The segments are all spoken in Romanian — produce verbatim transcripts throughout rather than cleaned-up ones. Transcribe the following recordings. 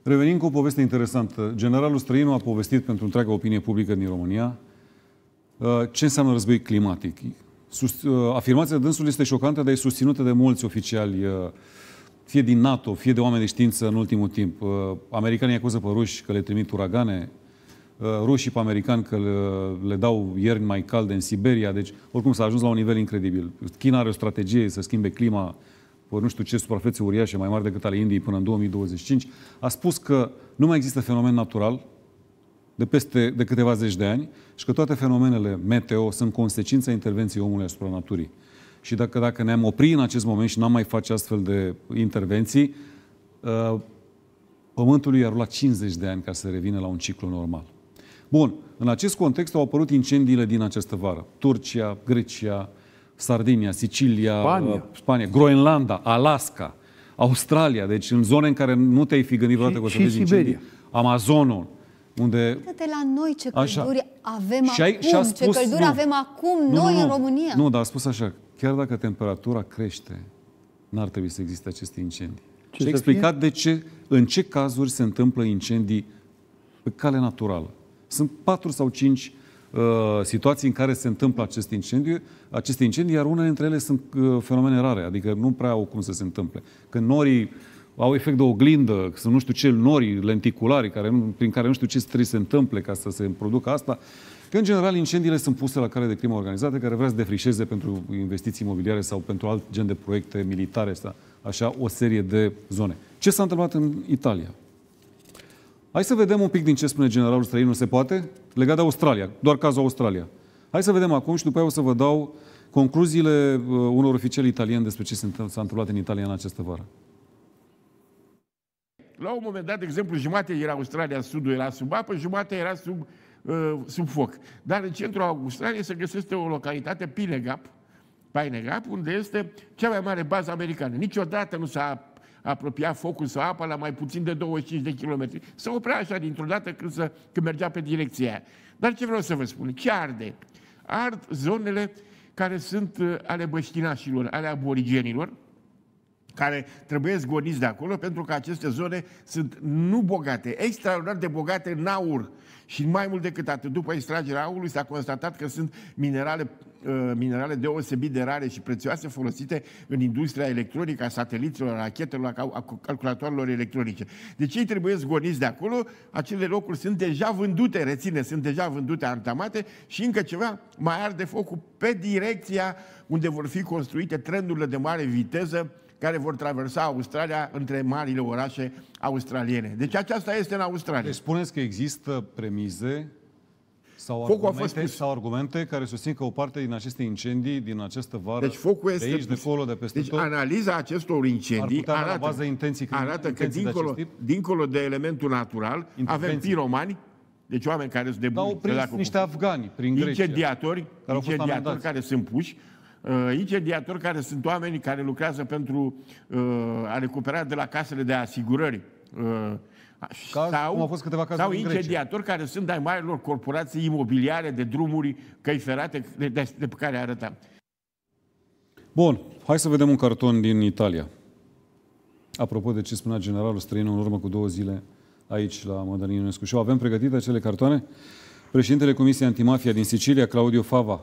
Revenim cu o poveste interesantă. Generalul Străinu a povestit pentru întreaga opinie publică din România ce înseamnă război climatic. Afirmația dânsul este șocantă, dar e susținută de mulți oficiali, fie din NATO, fie de oameni de știință în ultimul timp. Americanii acuză pe ruși că le trimit uragane, rușii pe americani că le, le dau ierni mai calde în Siberia, deci oricum s-a ajuns la un nivel incredibil. China are o strategie să schimbe clima pe nu știu ce suprafețe uriașe, mai mari decât ale Indiei până în două mii douăzeci și cinci. A spus că nu mai există fenomen natural de peste de câteva zeci de ani și că toate fenomenele meteo sunt consecința intervenției omului asupra naturii. Și dacă, dacă ne-am oprit în acest moment și n-am mai face astfel de intervenții, Pământul i-a rulat cincizeci de ani ca să revină la un ciclu normal. Bun, în acest context au apărut incendiile din această vară. Turcia, Grecia, Sardinia, Sicilia, Spania, Spania Groenlanda, Alaska, Australia, deci în zone în care nu te-ai fi gândit vreodată că o să vezi incendii. Amazonul, unde... Uite la noi ce călduri avem și ai, acum, și a spus, ce călduri nu, avem acum nu, noi nu, nu, în România. Nu, dar a spus așa, chiar dacă temperatura crește, n-ar trebui să existe aceste incendii. Ce și a explicat fie? de ce, în ce cazuri se întâmplă incendii pe cale naturală. Sunt patru sau cinci uh, situații în care se întâmplă acest incendiu, aceste incendii, iar unele dintre ele sunt uh, fenomene rare, adică nu prea au cum să se întâmple. Când norii au efect de oglindă, sunt nu știu ce nori lenticulari, care nu, prin care nu știu ce trebuie să se întâmple ca să se producă asta, că în general incendiile sunt puse la cale de crimă organizată care vrea să defrișeze pentru investiții imobiliare sau pentru alt gen de proiecte militare, sau așa o serie de zone. Ce s-a întâmplat în Italia? Hai să vedem un pic din ce spune generalul Străinu, se poate? Legat de Australia, doar cazul Australia. Hai să vedem acum și după aia o să vă dau concluziile unor oficiali italieni despre ce s-a întâmplat în Italia în această vară. La un moment dat, de exemplu, jumate era Australia, sudul era sub apă, jumate era sub, uh, sub foc. Dar în centrul Australiei se găsește o localitate, Pine Gap, Pine Gap, unde este cea mai mare bază americană. Niciodată nu s-a apropiat focul sau apa la mai puțin de douăzeci și cinci de kilometri. Se oprea așa dintr-o dată când, să, când mergea pe direcția aia. Dar ce vreau să vă spun? Ce arde? Ard zonele care sunt uh, ale băștinașilor, ale aborigenilor, care trebuie zgoniți de acolo, pentru că aceste zone sunt nu bogate, extraordinar de bogate în aur. Și mai mult decât atât, după extragerea aurului s-a constatat că sunt minerale, uh, minerale deosebit de rare și prețioase folosite în industria electronică, a sateliților, a rachetelor, a calculatoarelor electronice. Deci ei trebuie zgoniți de acolo, acele locuri sunt deja vândute, reține, sunt deja vândute antamate și încă ceva, mai arde focul pe direcția unde vor fi construite trenurile de mare viteză care vor traversa Australia între marile orașe australiene. Deci aceasta este în Australia. Deci spuneți că există premize sau argumente, sau argumente care susțin că o parte din aceste incendii, din această vară, deci focul este de aici, de acolo, de peste deci tot, analiza acestor incendii arată, bază intenții, arată intenții că dincolo de, dincolo de elementul natural avem piromani, deci oameni care sunt de buni. Au prins niște afgani prin Grecia, incendiatori, care, incendiatori care sunt puși, Uh, incendiatori care sunt oameni care lucrează pentru uh, a recupera de la casele de asigurări. Uh, Caz, sau cum au fost câteva cazuri sau incendiatori care sunt ai marilor corporații imobiliare de drumuri, căi ferate, de, de, de pe care arătam. Bun, hai să vedem un carton din Italia. Apropo de ce spunea generalul Străinu în urmă cu două zile aici la Mădălin Ionescu Show. Avem pregătite acele cartoane? Președintele Comisiei Antimafia din Sicilia, Claudio Fava,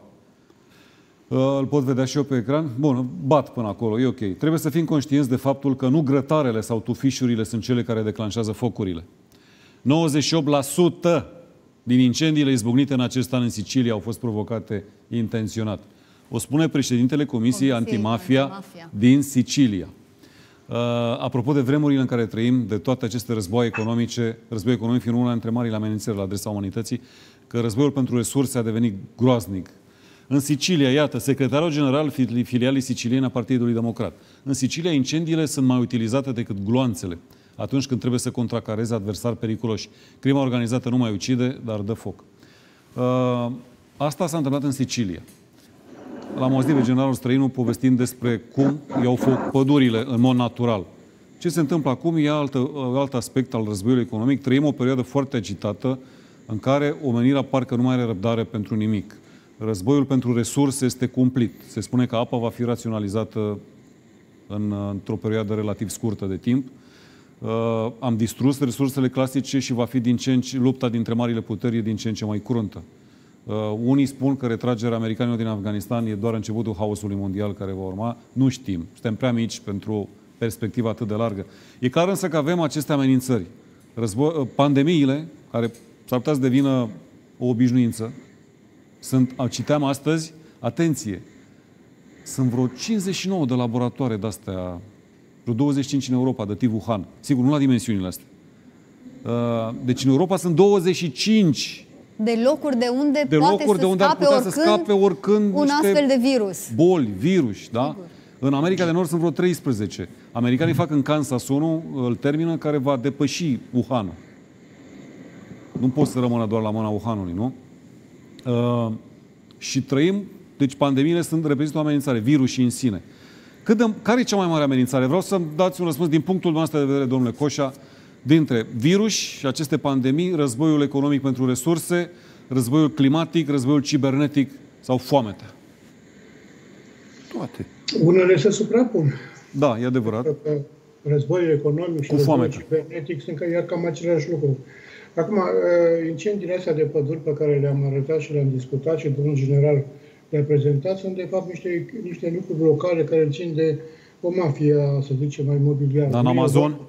îl pot vedea și eu pe ecran? Bun, bat până acolo, e ok. Trebuie să fim conștienți de faptul că nu grătarele sau tufișurile sunt cele care declanșează focurile. nouăzeci și opt la sută din incendiile izbucnite în acest an în Sicilia au fost provocate intenționat. O spune președintele Comisiei Antimafia, Antimafia din Sicilia. Uh, apropo de vremurile în care trăim, de toate aceste războaie economice, războiul economic fiind una dintre marile amenințări la adresa umanității, că războiul pentru resurse a devenit groaznic. În Sicilia, iată, secretarul general filialei siciliene a Partidului Democrat. În Sicilia, incendiile sunt mai utilizate decât gloanțele atunci când trebuie să contracareze adversari periculoși. Crima organizată nu mai ucide, dar dă foc. Uh, asta s-a întâmplat în Sicilia. L-am auzit pe generalul Străinu povestind despre cum iau foc pădurile în mod natural. Ce se întâmplă acum e altă, alt aspect al războiului economic. Trăim o perioadă foarte agitată în care omenirea parcă nu mai are răbdare pentru nimic. Războiul pentru resurse este cumplit. Se spune că apa va fi raționalizată în, într-o perioadă relativ scurtă de timp. Uh, am distrus resursele clasice și va fi din ce în ce, lupta dintre marile puteri din ce în ce mai cruntă. Uh, unii spun că retragerea americanilor din Afganistan e doar începutul haosului mondial care va urma. Nu știm. Suntem prea mici pentru perspectiva atât de largă. E clar însă că avem aceste amenințări. Război, uh, pandemiile, care s-ar putea să devină o obișnuință, sunt, citeam astăzi, atenție, sunt vreo cincizeci și nouă de laboratoare de-astea, vreo douăzeci și cinci în Europa, de tip Wuhan. Sigur, nu la dimensiunile astea. Deci în Europa sunt douăzeci și cinci de locuri de unde de poate, locuri să, de unde scape ar putea să oricând scape oricând un astfel de virus. Boli, virus, da? Sigur. În America de Nord sunt vreo treisprezece. Americanii fac în Kansas unul, îl termină, care va depăși Wuhanul. Nu pot să rămână doar la mâna Wuhanului, nu? Uh, și trăim, deci pandemiile sunt, reprezintă o amenințare, virusii în sine. Cât de, care e cea mai mare amenințare? Vreau să-mi dați un răspuns din punctul nostru de vedere, domnule Coșa, dintre virus și aceste pandemii, războiul economic pentru resurse, războiul climatic, războiul cibernetic sau foametea. Toate. Unele se suprapun. Da, e adevărat. Războiul economic și cu războiul cibernetic sunt iar cam același lucru. Acum, incendiile astea de păduri pe care le-am arătat și le-am discutat și domnul general le-a prezentat sunt de fapt niște, niște lucruri locale care țin de o mafie, să zicem, mai imobiliară. Dar în Amazon?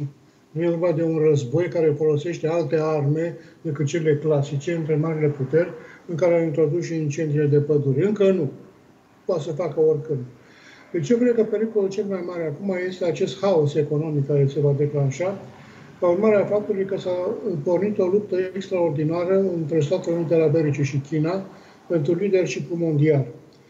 Nu e vorba de un război care folosește alte arme decât cele clasice între marile puteri în care au introdus și incendiile de păduri. Încă nu. Poate să facă oricând. Deci eu cred că pericolul cel mai mare acum este acest haos economic care se va declanșa ca urmare a faptului că s-a pornit o luptă extraordinară între Statele Unite ale Americii și China pentru leadership-ul mondial.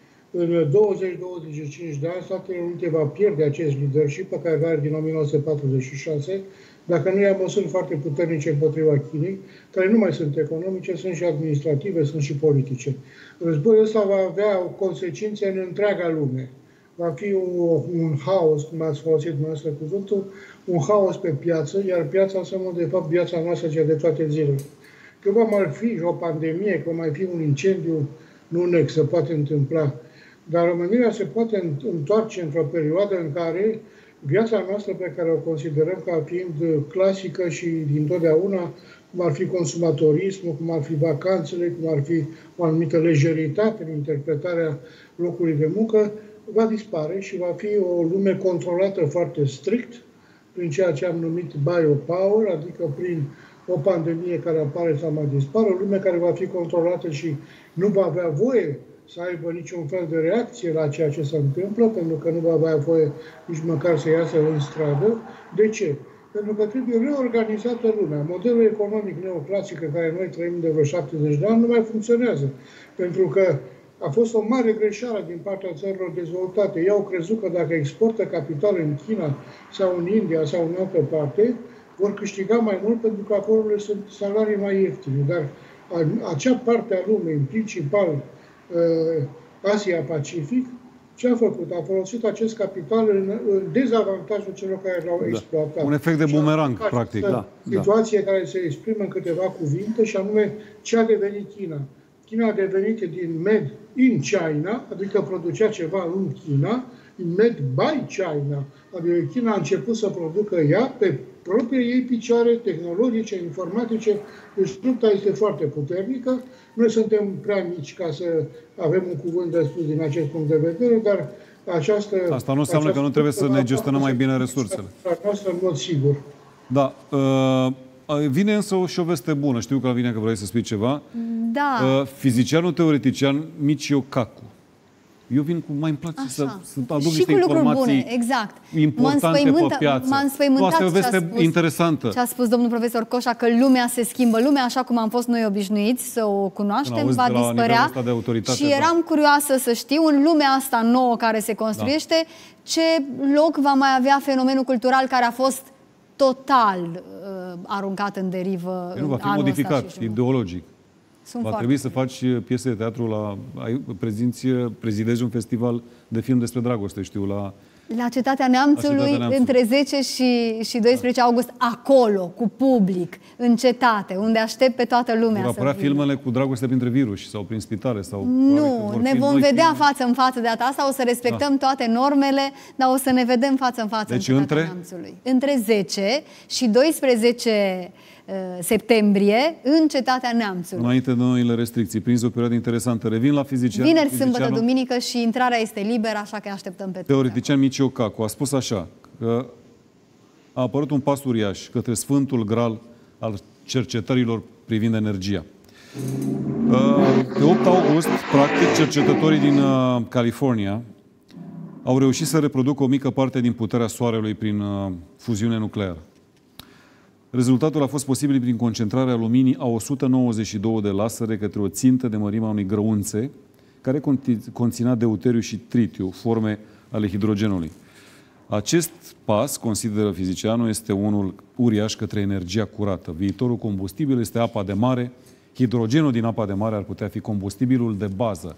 În douăzeci douăzeci și cinci de ani, Statele Unite va pierde acest leadership pe care are din o mie nouă sute patruzeci și șase, dacă nu ia măsuri foarte puternice împotriva Chinei, care nu mai sunt economice, sunt și administrative, sunt și politice. Războiul ăsta va avea consecințe în întreaga lume. Va fi un, un haos, cum ați folosit dumneavoastră cuvântul, un haos pe piață, iar piața înseamnă de fapt viața noastră cea de toate zilele. Că va mai fi o pandemie, că va mai fi un incendiu, nu nec, se poate întâmpla. Dar omenirea se poate întoarce într-o perioadă în care viața noastră pe care o considerăm ca fiind clasică și dintotdeauna, cum ar fi consumatorismul, cum ar fi vacanțele, cum ar fi o anumită lejeritate în interpretarea locului de muncă, va dispare și va fi o lume controlată foarte strict prin ceea ce am numit biopower, adică prin o pandemie care apare sau mai dispare, o lume care va fi controlată și nu va avea voie să aibă niciun fel de reacție la ceea ce se întâmplă, pentru că nu va avea voie nici măcar să iasă în stradă. De ce? Pentru că trebuie reorganizată lumea. Modelul economic neoclasic în care noi trăim de vreo șaptezeci de ani nu mai funcționează. Pentru că a fost o mare greșeală din partea țărilor dezvoltate. Ei au crezut că dacă exportă capital în China sau în India sau în altă parte, vor câștiga mai mult pentru că acolo sunt salarii mai ieftine. Dar acea parte a lumii, în principal Asia-Pacific, ce a făcut? A folosit acest capital în, în dezavantajul celor care l-au da. exploatat. Un efect de bumerang, practic. Da. Situație da. care se exprimă în câteva cuvinte și anume ce a devenit China. China a devenit din made in China, adică producea ceva în China, made by China. Adică China a început să producă ea pe proprie ei picioare tehnologice, informatice. Deci lupta este foarte puternică. Noi suntem prea mici ca să avem un cuvânt de spus din acest punct de vedere, dar această... Asta nu înseamnă că nu trebuie să ne gestionăm mai bine resursele. Noastră, în mod sigur. Da. Uh... Vine însă și o veste bună. Știu că la vine că vrei să spui ceva. Da. Fizicianul teoretician Michio Kaku. Eu vin cu... Mai îmi place Așa. să, să aduc și niște cu lucruri informații bune, exact. importante pe piață. M-a înspăimântat asta e o veste ce a spus, interesantă. ce a spus domnul profesor Coșa, că lumea se schimbă. Lumea, așa cum am fost noi obișnuiți să o cunoaștem, va dispărea. Și eram da. curioasă să știu, în lumea asta nouă care se construiește, da. ce loc va mai avea fenomenul cultural care a fost total uh, aruncat în derivă. El nu va fi modificat ideologic. Sunt va trebui să faci piese de teatru la... Ai, prezinți, prezidezi un festival de film despre dragoste, știu, la La Cetatea Neamțului, Cetatea Neamțului. între zece și, și doisprezece august, acolo, cu public, în cetate, unde aștept pe toată lumea vor apărea să vină. filmele cu dragoste printre virus sau prin spitale? Sau Nu, ne vom vedea filme. față în față de data asta, o să respectăm da. toate normele, dar o să ne vedem față în față deci în între? Neamțului. Între zece și doisprezece septembrie, în Cetatea Neamțului. Înainte de noile restricții, prins o perioadă interesantă. Revin la fizician. Vineri, sâmbătă, duminică și intrarea este liberă, așa că așteptăm pe teoretician Micio Cacu a spus așa, că a apărut un pas uriaș către Sfântul Graal al cercetărilor privind energia. Pe opt august, practic, cercetătorii din California au reușit să reproducă o mică parte din puterea Soarelui prin fuziune nucleară. Rezultatul a fost posibil prin concentrarea luminii a o sută nouăzeci și doi de lasere către o țintă de mărimea unui grăunțe care conținea deuteriu și tritiu, forme ale hidrogenului. Acest pas, consideră fizicianul, este unul uriaș către energia curată. Viitorul combustibil este apa de mare. Hidrogenul din apa de mare ar putea fi combustibilul de bază.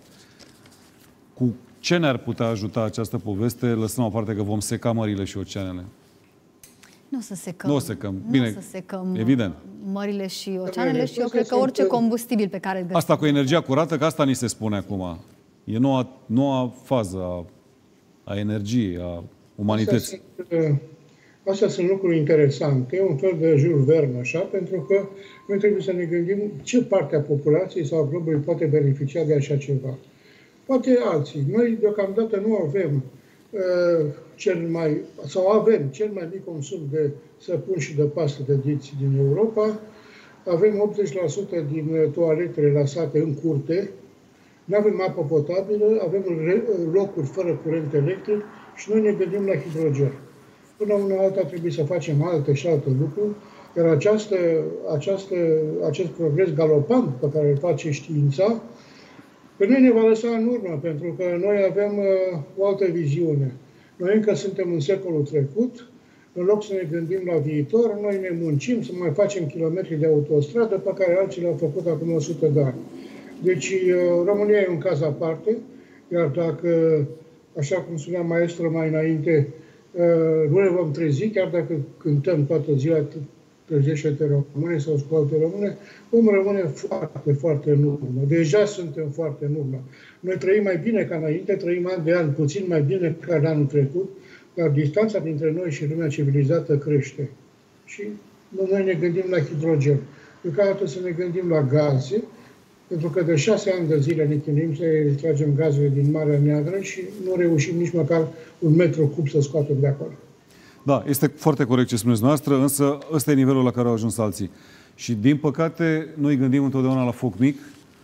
Cu ce ne-ar putea ajuta această poveste, lăsăm o parte că vom seca mările și oceanele? Nu o să secăm. Nu o secăm. Bine, nu o să secăm evident. Mările și oceanele și eu cred că orice combustibil pe care îl găsim. Asta cu energia curată, că asta ni se spune acum. E noua, noua fază a, a energiei, a umanității. Astea sunt, astea sunt lucruri interesante. E un fel de Jules Verne, așa, pentru că noi trebuie să ne gândim ce parte a populației sau a globului poate beneficia de așa ceva. Poate alții. Noi deocamdată nu avem uh, cel mai, sau avem cel mai mic consum de săpun și de pastă de dinți din Europa. Avem optzeci la sută din toaletele lăsate în curte. Nu avem apă potabilă, avem locuri fără curent electric și noi ne gândim la hidrogen. Până una alta trebuie să facem alte și alte lucruri, iar această, această, acest progres galopant pe care îl face știința, pe noi ne va lăsa în urmă, pentru că noi avem uh, o altă viziune. Noi încă suntem în secolul trecut, în loc să ne gândim la viitor, noi ne muncim să mai facem kilometri de autostradă pe care alții le-au făcut acum o sută de ani. Deci România e un caz aparte, iar dacă, așa cum spunea maestru mai înainte, nu ne vom trezi, chiar dacă cântăm toată ziua trezește-te române sau scoate române, vom rămâne foarte, foarte în urmă. Deja suntem foarte în urmă. Noi trăim mai bine ca înainte, trăim an de an, puțin mai bine ca anul trecut, dar distanța dintre noi și lumea civilizată crește. Și noi ne gândim la hidrogen. Deocamdată să ne gândim la gaze, pentru că de șase ani de zile ne chinuim să extragem gazele din Marea Neagră și nu reușim nici măcar un metru cub să scoatem de acolo. Da, este foarte corect ce spuneți noastră, însă ăsta e nivelul la care au ajuns alții. Și, din păcate, noi gândim întotdeauna la foc mic,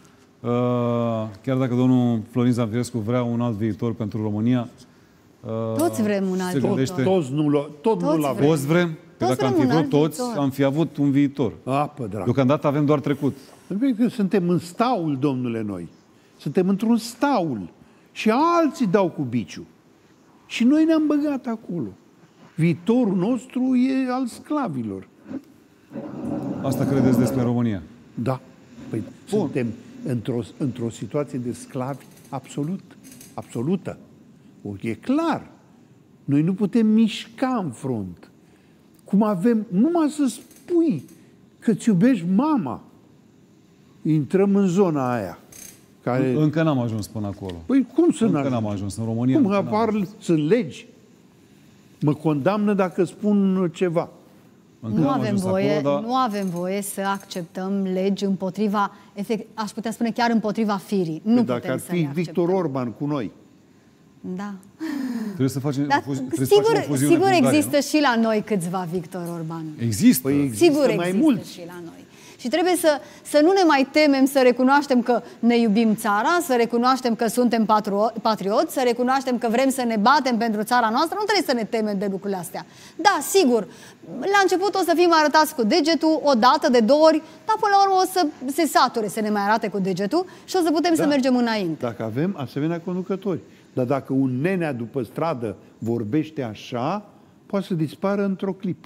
chiar dacă domnul Florin Zamfirescu vrea un alt viitor pentru România. Toți vrem un alt viitor. Toți nu, tot toți nu avem. Toți vrem? Că dacă am fi vrut toți, am fi avut un viitor. Apă, dragă. Deocamdată avem doar trecut. Că suntem în staul, domnule, noi. Suntem într-un staul. Și alții dau cu biciu. Și noi ne-am băgat acolo. Viitorul nostru e al sclavilor. Asta credeți despre România? Da. Păi Bun. suntem într-o, într-o situație de sclavi absolut. Absolută. O, e clar. Noi nu putem mișca în front. Cum avem, numai să spui că îți iubești mama, intrăm în zona aia. Care... Încă n-am ajuns până acolo. Păi cum să Încă n-am ajuns în România. Cum apar, sunt legi. Mă condamnă dacă spun ceva. Încă nu avem voie, acolo, dar... nu avem voie să acceptăm legi împotriva, efect, aș putea spune chiar împotriva firii. Nu păi dacă ar fi Victor Orban cu noi. Da. Trebuie să facem, Dar, trebuie sigur, să facem o fuziune sigur cu Ungaria, există nu? și la noi câțiva Victor Orban. Există. Păi există sigur mai există mulți. și la noi. Și trebuie să, să nu ne mai temem să recunoaștem că ne iubim țara, să recunoaștem că suntem patrioți, să recunoaștem că vrem să ne batem pentru țara noastră. Nu trebuie să ne temem de lucrurile astea. Da, sigur, la început o să fim arătați cu degetul o dată, de două ori, dar până la urmă o să se sature să ne mai arate cu degetul și o să putem da. să mergem înainte. Dacă avem asemenea conducători. Dar dacă un nenea după stradă vorbește așa, poate să dispară într-o clipă.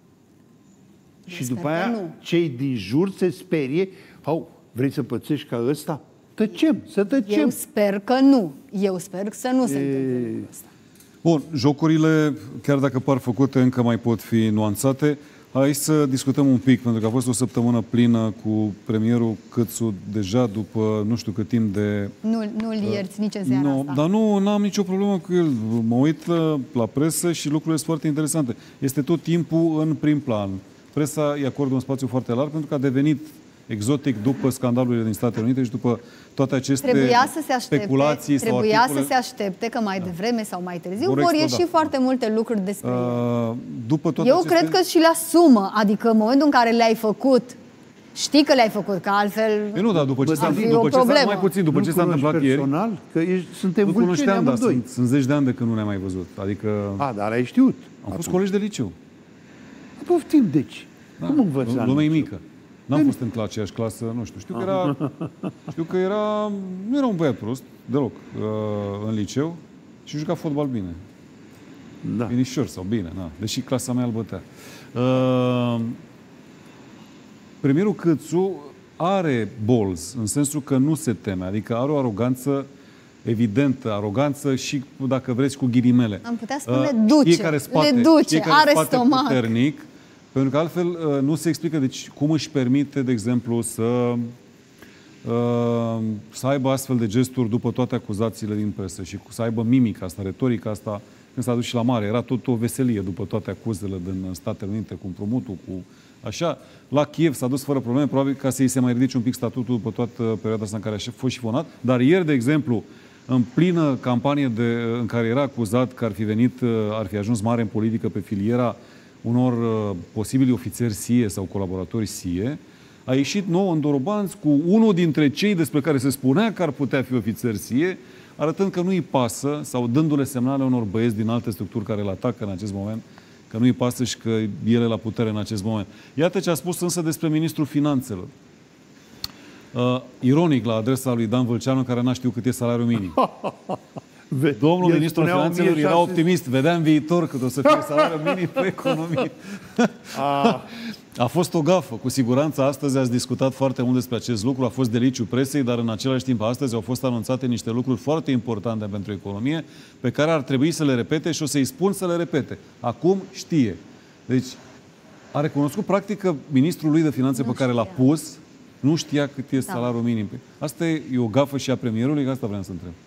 Eu și după aia, nu. cei din jur se sperie. Au, vrei să pățești ca ăsta? Tăcem, să tăcem. Eu sper că nu. Eu sper să nu se întâmple asta. Bun, jocurile, chiar dacă par făcute, încă mai pot fi nuanțate. Hai să discutăm un pic, pentru că a fost o săptămână plină cu premierul Câțu deja după nu știu cât timp de... Nu, nu-l ierți nici în seara nu, asta. Dar nu am nicio problemă cu el. Mă uit la, la presă și lucrurile sunt foarte interesante. Este tot timpul în prim plan. Presa îi acordă un spațiu foarte larg pentru că a devenit exotic după scandalurile din Statele Unite și după toate aceste trebuia să se aștepte, speculații sau Trebuia articole... să se aștepte că mai devreme sau mai târziu vor, vor ieși exploda. foarte multe lucruri despre uh, după toate Eu aceste... cred că și le asumă. Adică în momentul în care le-ai făcut, știi că le-ai făcut, că altfel... E nu, dar după ce s-a ar fi după o ce s-a, problemă. mai puțin, după Nu ce s-a întâmplat personal, ieri... că ești, suntem Nu vulceni cunoșteam, dar amândoi. sunt, sunt zeci de ani de când nu ne-am mai văzut. Adică... A, dar ai știut. Am fost colegi de liceu. Poftim, deci. Da. Cum învățam? Lumea e mică. N-am fost în aceeași clasă, nu știu. Știu că era, știu că era, nu era un băiat prost, deloc, uh, în liceu și juca fotbal bine. Da. Binișor sau bine, na. Deși clasa mea îl bătea. Uh, premierul Câțu are balls, în sensul că nu se teme, adică are o aroganță evidentă, aroganță și, dacă vreți, cu ghilimele. Am putea spune Uh, duce, știe care spate, le duce, știe care are spate stomac. puternic, pentru că altfel uh, nu se explică deci, cum își permite, de exemplu, să, uh, să aibă astfel de gesturi după toate acuzațiile din presă și să aibă mimica asta, retorica asta, când s-a dus și la mare. Era tot o veselie după toate acuzele din Statele Unite, cu împrumutul, cu așa. La Kiev s-a dus fără probleme, probabil ca să-i se mai ridice un pic statutul după toată perioada asta în care a fost șifonat. Dar ieri, de exemplu, în plină campanie de, în care era acuzat că ar fi venit, ar fi ajuns mare în politică pe filiera unor uh, posibili ofițeri S I E sau colaboratori S I E, a ieșit nou în Dorobanți cu unul dintre cei despre care se spunea că ar putea fi ofițeri S I E, arătând că nu îi pasă sau dându-le semnale unor băieți din alte structuri care îl atacă în acest moment, că nu îi pasă și că el e la putere în acest moment. Iată ce a spus însă despre ministrul Finanțelor. Uh, ironic la adresa lui Dan Vâlceanu, care n-a știut cât e salariul minim. Domnul ministru al Finanțelor era optimist. Vedea în viitor cât o să fie salariul minim pe economie. A. a fost o gafă. Cu siguranță astăzi ați discutat foarte mult despre acest lucru. A fost deliciu presei, dar în același timp astăzi au fost anunțate niște lucruri foarte importante pentru economie, pe care ar trebui să le repete și o să-i spun să le repete. Acum știe. Deci a recunoscut practic că ministrul lui de Finanțe nu pe care l-a pus nu știa cât este da. salariul minim. Asta e o gafă și a premierului, că asta vreau să întreb.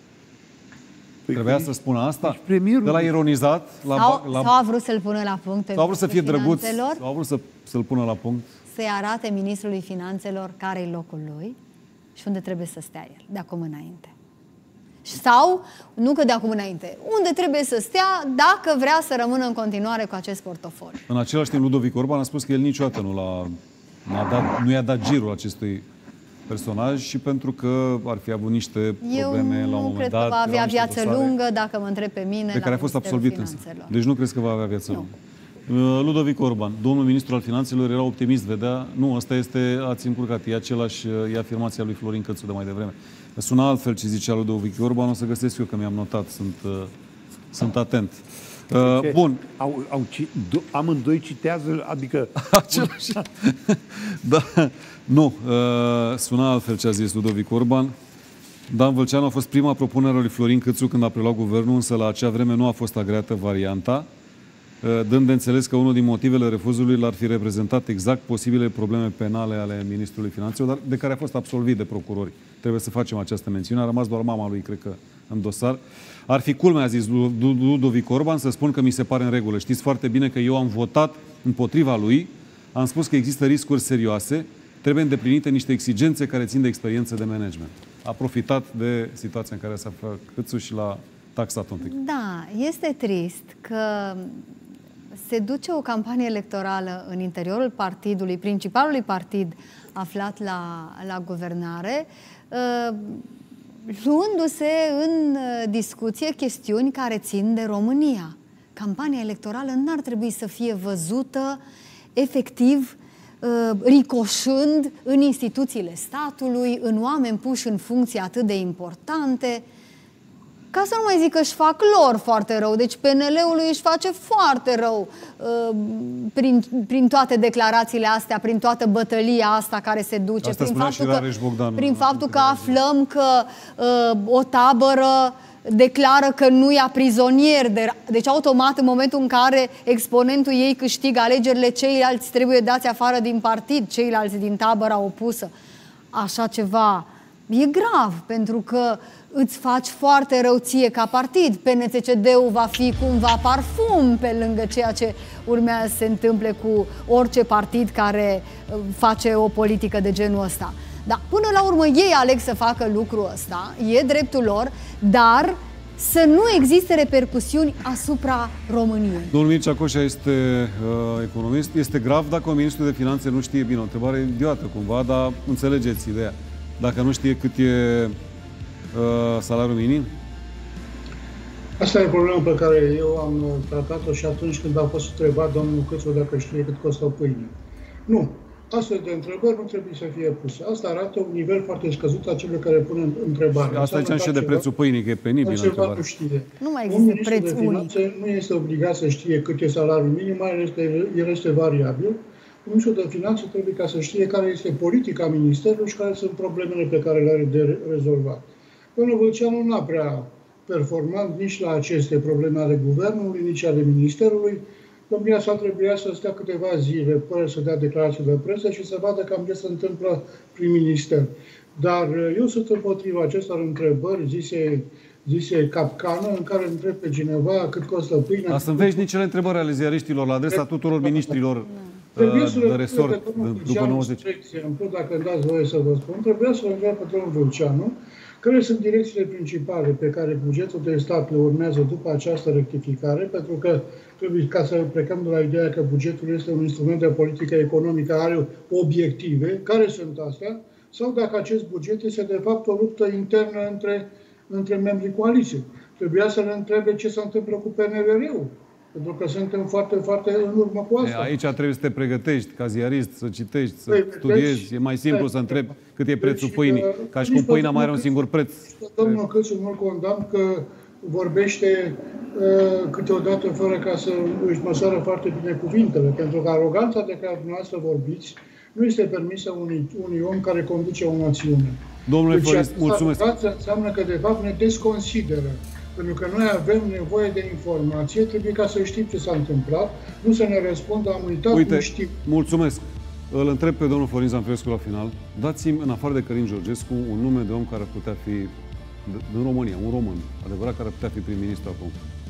Păi trebuia să spună asta? Deci de la ironizat? La, sau, la... sau a vrut să-l pună la punct? Sau a vrut să fie drăguț? Sau a vrut să, să-l pună la punct? Să-i arate ministrului Finanțelor care-i locul lui și unde trebuie să stea el, de acum înainte. Sau, nu că de acum înainte, unde trebuie să stea dacă vrea să rămână în continuare cu acest portofoliu. În același timp, Ludovic Orban a spus că el niciodată nu, l-a, n-a dat, nu i-a dat girul acestui personaj și pentru că ar fi avut niște probleme Eu la un moment cred dat. că va avea viață dosare, lungă, dacă mă întreb pe mine, de care a fost absolvit însă. Deci nu crezi că va avea viață lungă. Ludovic Orban, domnul ministru al Finanțelor, era optimist, vedea. Nu, asta este, ați încurcat, e același, e afirmația lui Florin Câțu de mai devreme. Suna altfel ce zicea Ludovic Orban, o să găsesc eu că mi-am notat, sunt, uh, sunt atent. Uh, bun. Au, au, amândoi citează, adică... Același. Da. Nu, uh, suna altfel ce a zis Ludovic Orban. Dan Vâlceanu a fost prima propunere a lui Florin Câțu când a preluat guvernul, însă la acea vreme nu a fost agreată varianta, dând de înțeles că unul din motivele refuzului l-ar fi reprezentat exact posibile probleme penale ale ministrului Finanțelor, dar de care a fost absolvit de procurori. Trebuie să facem această mențiune. A rămas doar mama lui, cred că, în dosar. Ar fi culmea, a zis Ludovic Orban, să spun că mi se pare în regulă. Știți foarte bine că eu am votat împotriva lui, am spus că există riscuri serioase, trebuie îndeplinite niște exigențe care țin de experiență de management. A profitat de situația în care s-a făcut Câțu și l-a taxat un pic. Da, este trist că se duce o campanie electorală în interiorul partidului, principalului partid aflat la, la guvernare, luându-se în discuție chestiuni care țin de România. Campania electorală n-ar trebui să fie văzută efectiv ricoșând în instituțiile statului, în oameni puși în funcții atât de importante, ca să nu mai zic că își fac lor foarte rău. Deci P N L-ului își face foarte rău uh, prin, prin toate declarațiile astea, prin toată bătălia asta care se duce. Asta prin faptul că, Bogdan, prin faptul că aflăm că uh, o tabără declară că nu ia prizonier. Deci automat în momentul în care exponentul ei câștigă alegerile, ceilalți trebuie dați afară din partid, ceilalți din tabăra opusă. Așa ceva e grav, pentru că îți faci foarte rău ție ca partid. P N C C D-ul va fi cumva parfum pe lângă ceea ce urmează să se întâmple cu orice partid care face o politică de genul ăsta. Dar până la urmă ei aleg să facă lucrul ăsta, e dreptul lor, dar să nu existe repercusiuni asupra României. Domnul Mircea Coșa este uh, economist. Este grav dacă un ministru de finanțe nu știe bine. O întrebare idiotă cumva, dar înțelegeți ideea. Dacă nu știe cât e uh, salariul minim? Asta e problema pe care eu am tratat-o și atunci când a fost întrebat domnul Câțu dacă știe cât costă o pâine. Nu. Astfel de întrebări nu trebuie să fie puse. Asta arată un nivel foarte scăzut a celor care pun întrebarea. Asta ziceam și de prețul pâinii, că e penibil întrebarea. Nu știe. Nu mai există preț unic. Nu este obligat să știe cât e salariul minim, mai ales că el este variabil. Ministrul de Finanțe trebuie ca să știe care este politica Ministerului și care sunt problemele pe care le are de rezolvat. Domnul Vâlceanu nu a prea performat nici la aceste probleme ale Guvernului, nici ale Ministerului. Domnia sa trebuia să stea câteva zile fără să dea declarații de presă și să vadă cam ce se întâmplă prin minister. Dar eu sunt împotriva acestor întrebări zise, zise capcană, în care întreb pe cineva cât costă pâinea. Dar sunt veșnicele întrebări ale ziariștilor la adresa tuturor ministrilor de resort după nouăzeci. De exemplu, dacă îmi dați voie să vă spun, trebuia să-l întreb pe domnul Vâlceanu care sunt direcțiile principale pe care bugetul de stat le urmează după această rectificare, pentru că trebuie ca să plecăm de la ideea că bugetul este un instrument de politică economică, are obiective, care sunt astea, sau dacă acest buget este de fapt o luptă internă între, între membrii coaliției. Trebuia să le întrebe ce se întâmplă cu P N R R-ul. Pentru că suntem foarte, foarte în urmă cu asta. E, aici trebuie să te pregătești ca ziarist, să citești, să păi, studiezi. Deci, e mai simplu să întrebi cât e prețul deci, pâinii. Ca și cum pâinea mai are un singur preț. Domnul Câțu nu-l condamn că vorbește uh, câteodată fără ca să își măsoară foarte bine cuvintele. Pentru că aroganța de care dumneavoastră vorbiți nu este permisă unui, unui om care conduce o națiune. Domnule deci, Floris, mulțumesc. Aroganța înseamnă că de fapt ne desconsideră. Pentru că noi avem nevoie de informație, trebuie ca să știm ce s-a întâmplat, nu să ne răspundă, am uitat, Uite, nu știm. Mulțumesc. Îl întreb pe domnul Florin Zanfrescu la final. Dați-mi, în afară de Călin Georgescu, un nume de om care ar putea fi, din România, un român, adevărat, care ar putea fi prim-ministru acum.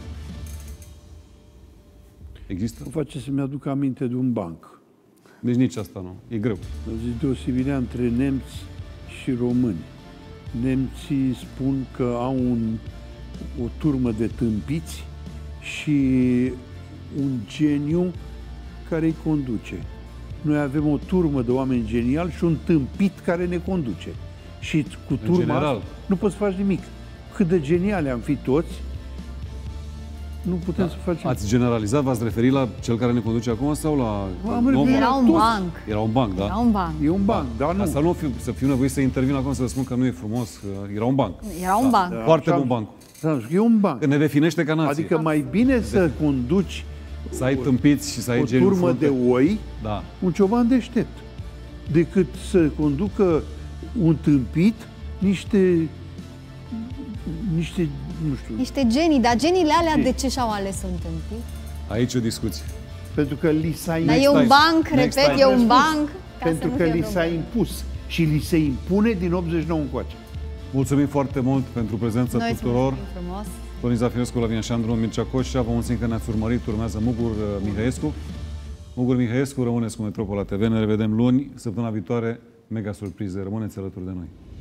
Există? Îmi face să-mi aduc aminte de un banc. Deci nici asta nu. E greu. Deci deosebirea între nemți și români. Nemții spun că au un o turmă de tâmpiți și un geniu care îi conduce. Noi avem o turmă de oameni geniali și un tâmpit care ne conduce. Și cu turma asta nu poți face nimic. Cât de geniali am fi toți, nu putem da. să facem. Ați generalizat, v-ați referit la cel care ne conduce acum sau la... Era un banc. Era un banc, da? Era un banc. E un banc, da, dar nu. Asta nu fiu, să fiu nevoit să intervin acum să vă spun că nu e frumos. Era un banc. Era un banc. Da. Foarte bun banc. E un banc. Că ne definește ca nație. Adică mai bine să conduci să ai tâmpiți și să ai o turmă de oi, da. un cioban deștept, decât să conducă un tâmpit niște niște, nu știu... Niște genii, dar geniile alea de ce și-au ales un tâmpit? Aici o discuție. Pentru că li s-a impus. Dar e un banc, repet, e un banc. Pentru că li s-a impus și li se impune din optzeci și nouă încoace. Mulțumim foarte mult pentru prezența Noi tuturor. Frumos. Florin Zanfrescu, Lavinia Șandru, Mircea Coșa. Vă mulțumim că ne-ați urmărit. Urmează Mugur Mihăescu. Mugur Mihăescu, rămâneți cu Metropola T V. Ne revedem luni, săptămâna viitoare. Mega surpriză. Rămâneți alături de noi.